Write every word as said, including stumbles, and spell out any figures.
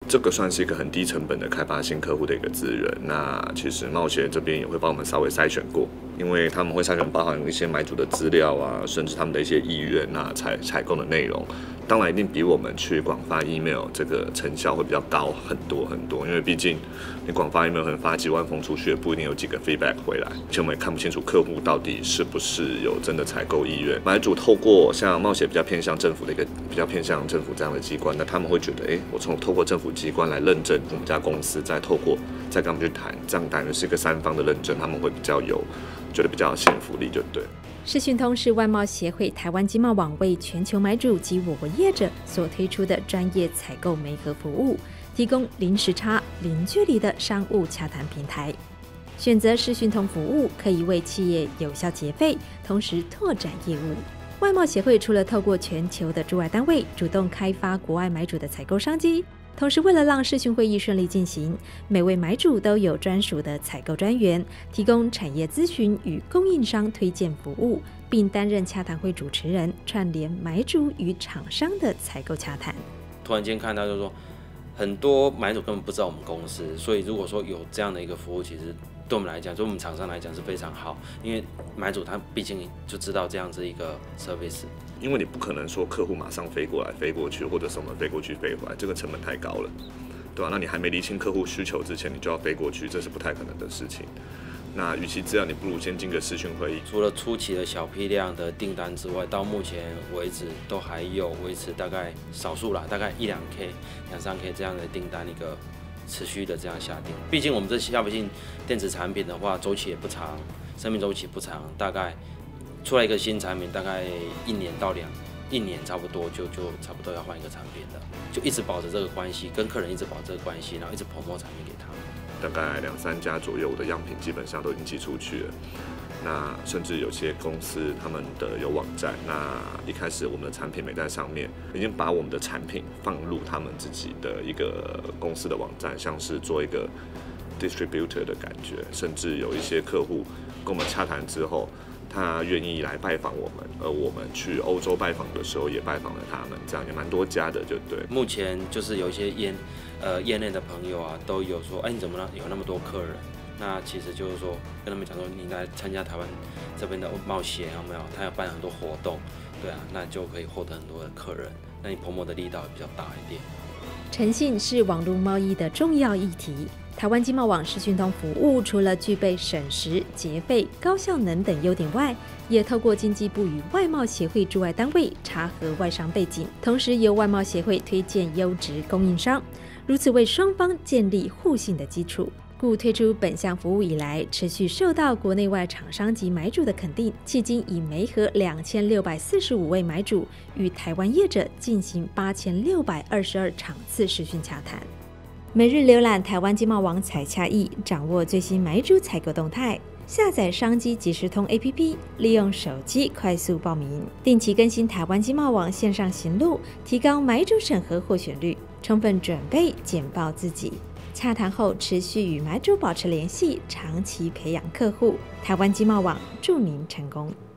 这个算是一个很低成本的开发新客户的一个资源。那其实冒险这边也会帮我们稍微筛选过，因为他们会筛选包含一些买主的资料啊，甚至他们的一些意愿啊，采采购的内容。当然一定比我们去广发 email 这个成效会比较高很多很多，因为毕竟你广发 email 可能发几万封出去，也不一定有几个 feedback 回来，而且我们也看不清楚客户到底是不是有真的采购意愿。买主透过像冒险比较偏向政府的一个比较偏向政府这样的机关，那他们会觉得，哎，我从透过政府机关来认证我们家公司，再透过再跟他们去谈，这样等于是一个三方的认证，他们会比较有觉得比较有信服力，就对。 视讯通是外贸协会台湾经贸网为全球买主及我国业者所推出的专业采购媒合服务，提供零时差、零距离的商务洽谈平台。选择视讯通服务，可以为企业有效节费，同时拓展业务。外贸协会除了透过全球的驻外单位主动开发国外买主的采购商机，同时为了让视讯会议顺利进行，每位买主都有专属的采购专员，提供产业咨询与供应商推荐服务，并担任洽谈会主持人，串联买主与厂商的采购洽谈。 突然间看到就是说，很多买主根本不知道我们公司，所以如果说有这样的一个服务，其实对我们来讲，对我们厂商来讲是非常好，因为买主他毕竟就知道这样子一个 service。 因为你不可能说客户马上飞过来、飞过去，或者是我们飞过去、飞回来，这个成本太高了，对吧？那你还没厘清客户需求之前，你就要飞过去，这是不太可能的事情。那与其这样，你不如先进个视讯会议。 除了初期的小批量的订单之外，到目前为止都还有维持大概少数啦，大概一两 K、两三 K 这样的订单一个持续的这样下订。毕竟我们这消费性电子产品的话，周期也不长，生命周期不长，大概出来一个新产品，大概一年到两一年差不多就就差不多要换一个产品了，就一直保持这个关系，跟客人一直保持这个关系，然后一直 promote 产品给他们。 大概两三家左右的样品基本上都已经寄出去了。那甚至有些公司他们的有网站，那一开始我们的产品没在上面，已经把我们的产品放入他们自己的一个公司的网站，像是做一个 distributor 的感觉，甚至有一些客户跟我们洽谈之后，他愿意来拜访我们，而我们去欧洲拜访的时候也拜访了他们，这样也蛮多家的，就对。 目前就是有一些业呃业内的朋友啊，都有说，哎，你怎么有那么多客人？那其实就是说，跟他们讲说，你来参加台湾这边的冒险有没有？他要办很多活动，对啊，那就可以获得很多的客人，那你promote的力道也比较大一点。 诚信是网络贸易的重要议题。台湾经贸网视讯通服务除了具备省时、节费、高效能等优点外，也透过经济部与外贸协会驻外单位查核外商背景，同时由外贸协会推荐优质供应商，如此为双方建立互信的基础。故推出本项服务以来，持续受到国内外厂商及买主的肯定，迄今已媒合两千六百四十五位买主，与台湾业者进行八千六百二十二场次视讯洽谈。每日浏览台湾经贸网采洽易，掌握最新买主采购动态。下载商机即时通 A P P， 利用手机快速报名，定期更新台湾经贸网线上行路，提高买主审核获选率，充分准备简报自己。洽谈后持续与买主保持联系，长期培养客户。台湾经贸网祝您成功。